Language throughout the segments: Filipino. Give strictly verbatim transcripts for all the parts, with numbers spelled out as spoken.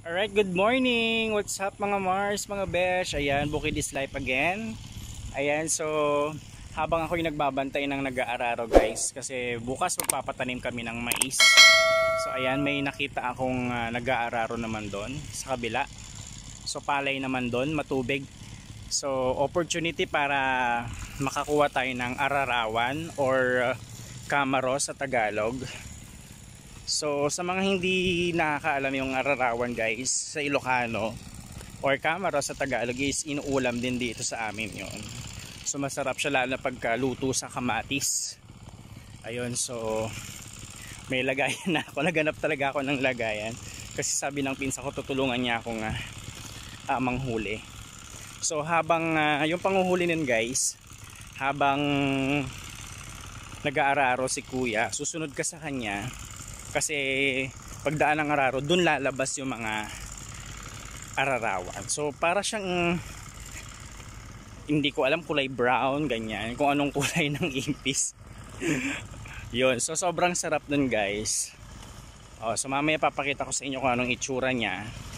Alright, good morning! What's up mga Mars, mga Besh? Ayan, Bukid is life again. Ayan, so habang ako yung nagbabantay ng nag-aararo guys, kasi bukas magpapatanim kami ng mais. So ayan, may nakita akong uh, nag-aararo naman doon sa kabila. So palay naman doon, matubig. So opportunity para makakuha tayo ng Ararawan or uh, Kamaro sa Tagalog. So sa mga hindi nakakaalam yung Ararawan guys, sa Ilocano or Kamaro sa Tagalog is inuulam din dito sa amin yon. So masarap siya lalo na pagkaluto sa kamatis. Ayun, so may lagayan na ako, naganap talaga ako ng lagayan kasi sabi ng pinsa ko tutulungan niya akong uh, uh, manghuli. So habang uh, yung panghuhuli nun guys, habang nag-aararo si kuya, susunod ka sa kanya. Kasi pagdaan ng araro, dun lalabas yung mga ararawan. So para siyang, hindi ko alam, kulay brown, ganyan. Kung anong kulay ng ipis. Yun, so sobrang sarap dun guys. O, so mamaya papakita ko sa inyo kung anong itsura niya.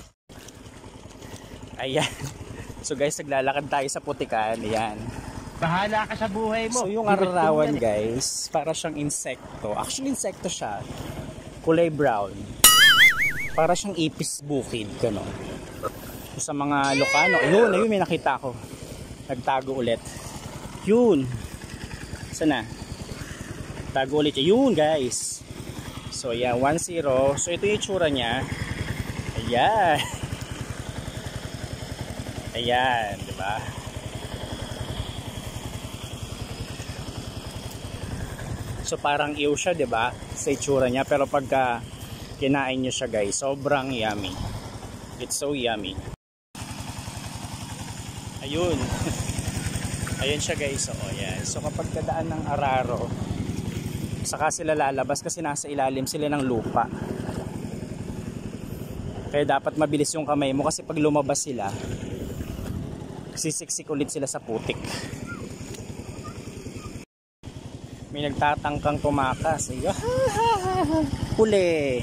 Ayan. So guys, naglalakad tayo sa putikan. Ayan. Bahala ka sa buhay mo. So yung ararawan guys, para siyang insekto. Actually insekto siya. Kulay brown. Para siyang ipis bukid, gano'n. Sa mga Ilocano, ayun, ayun, may nakita ako. Nagtago ulit. Yun. Sana? Tago ulit. Yun, guys. So, yeah, one zero. So, ito yung itsura niya. Ayan. Ayan, di ba? So parang ew siya, 'di ba? Sa itsura niya, pero pagka kinain niyo siya, guys, sobrang yummy. It's so yummy. Ayun. Ayun siya, guys. Oh, yan. So kapag kadaan ng araro, saka sila lalabas kasi nasa ilalim sila ng lupa. Kaya dapat mabilis yung kamay mo kasi pag lumabas sila, sisiksik ulit sila sa putik. May nagtatangkang tumakas. Huli.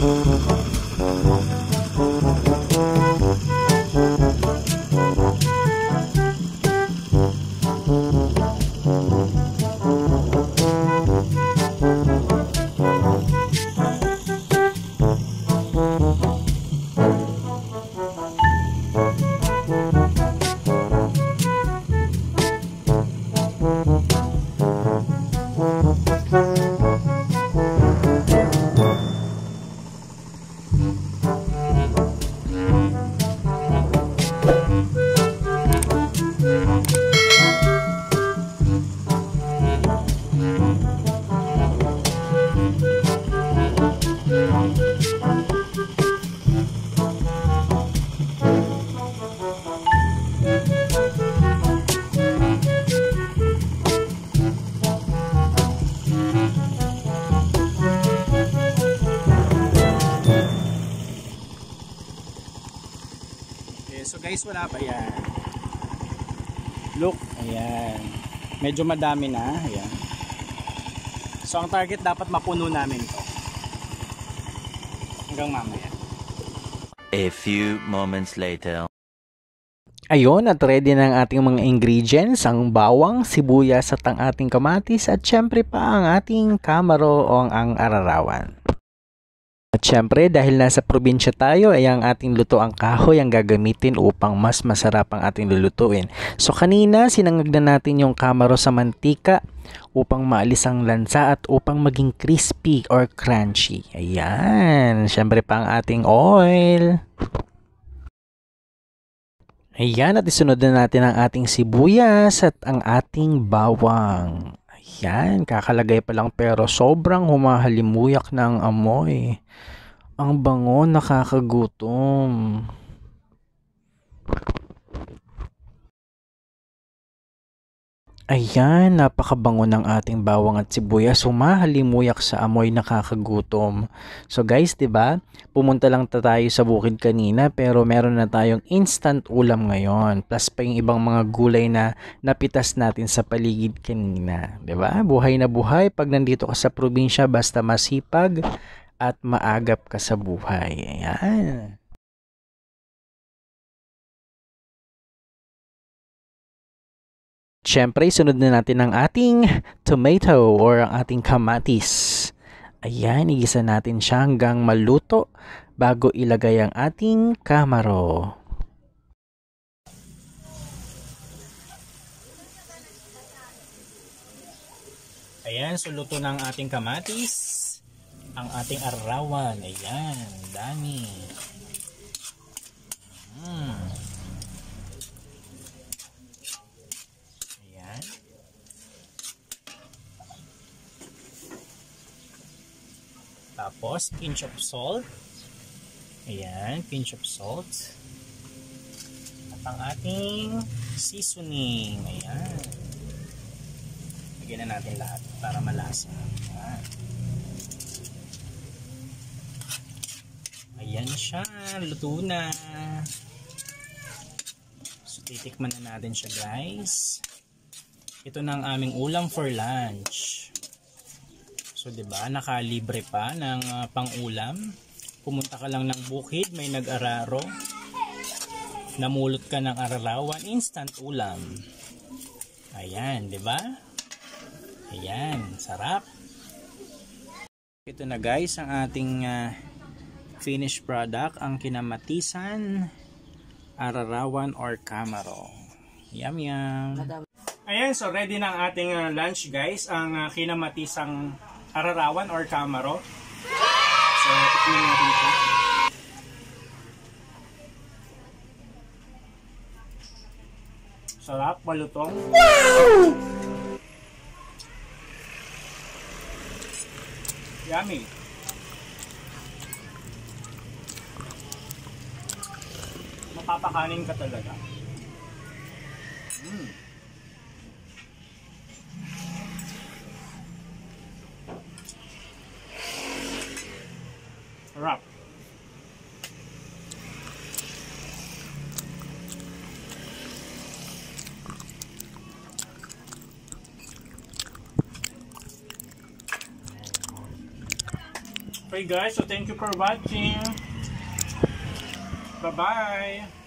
So guys, wala pa yan. Look, ayan. Medyo madami na, ayan. So ang target dapat mapuno namin to. Hanggang mamaya. A few moments later. Ayun, at ready na ang ating mga ingredients, ang bawang, sibuyas at ang ating kamatis at syempre pa ang ating kamaro o ang ararawan. At syempre, dahil nasa probinsya tayo, ay ang ating lutoang kahoy ang gagamitin upang mas masarap ang ating lulutuin. So kanina, sinangag na natin yung kamaro sa mantika upang maalis ang lansa at upang maging crispy or crunchy. Ayan, syempre pa ang ating oil. Ayan, at isunod na natin ang ating sibuyas at ang ating bawang. Ayan, kakalagay pa lang pero sobrang humahalimuyak ng amoy. Ang bango, nakakagutom. Ayan, napakabango ng ating bawang at sibuyas, humahalimuyak sa amoy, nakakagutom. So guys, 'di ba? Pumunta lang tayo sa bukid kanina pero meron na tayong instant ulam ngayon. Plus pa yung ibang mga gulay na napitas natin sa paligid kanina, 'di ba? Buhay na buhay pag nandito ka sa probinsya, basta masipag at maagap ka sa buhay. Ayan. Siyempre, sunod na natin ang ating tomato or ang ating kamatis. Ayan, igisa natin siya hanggang maluto bago ilagay ang ating kamaro. Ayan, so luto ng ating kamatis. Ang ating ararawan. Ayan, dami. Hmm. Tapos, pinch of salt. Ayan, pinch of salt. At ang ating seasoning. Ayan. Lagyan na natin lahat para malasa. Ayan. Ayan siya. Luto na. So, titikman na natin siya, guys. Ito na ang aming ulam for lunch. So, 'di ba, nakalibre pa ng uh, pang-ulam. Pumunta ka lang ng bukid, may nag-araro. Namulot ka ng ararawan, instant ulam. Ayan, 'di ba? Ayan, sarap. Ito na guys ang ating uh, finished product, ang kinamatisan, ararawan or kamaro. Yum yum. Ayan, so ready na ang ating uh, lunch guys, ang uh, kinamatisang ararawan or kamaro. So, tikman natin ito. Sarap, malutong. Wow! Yummy. Mapapakanin ka talaga. Mm. Sarap. Okay guys, so thank you for watching. Bye-bye.